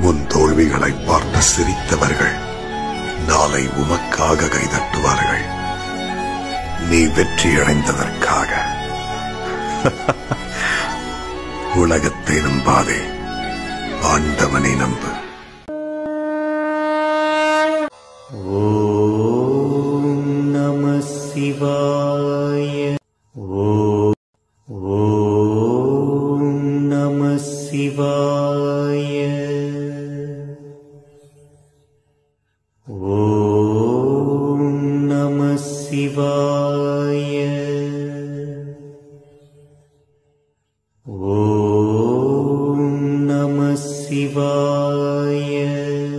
உன் தோல்விகளை பார்த்து சிரித்தவர்கள் நாளை உமக்காக கைதட்டுவார்கள். நீ வெற்றியடைந்ததற்காக. உலகத்தை நம்பாதே, ஆண்டவனை நம்பு. ஓம் நம சிவாய. ஓம் நம சிவாய. ஓம் நம சிவாய. ஓம் நம சிவாய.